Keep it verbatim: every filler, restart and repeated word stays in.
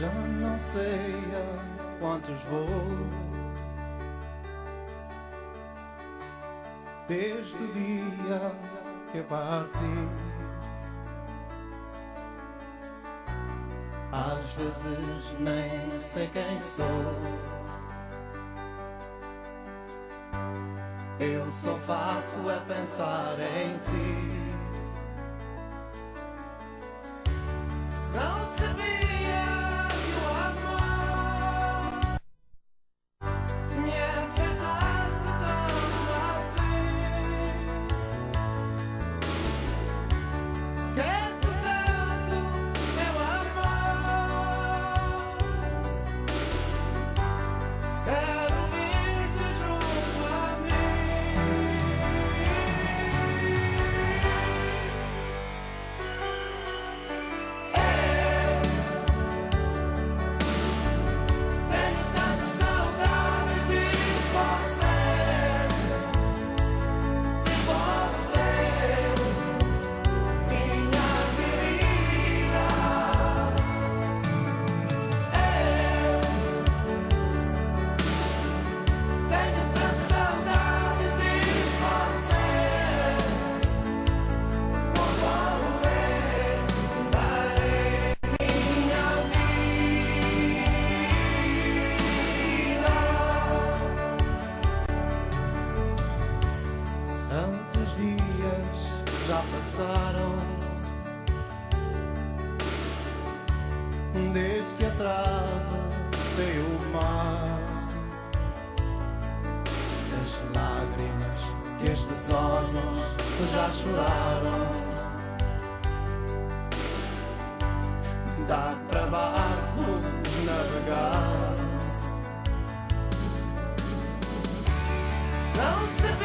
Já não sei a quantos vou, desde o dia que parti. Às vezes nem sei quem sou, eu só faço é pensar em ti. Não sabia que o amor me afetasse tanto assim. Quero-te tanto, meu amor. Quero vir-te junto a mim. Tenho tanta saudade de você, de você, minha querida. Eu tenho tanta saudade de você, por você darei minha vida. Tantos dias já passaram desde que atravessei o mar. As lágrimas que estes olhos já choraram, dá para barcos navegar. Não se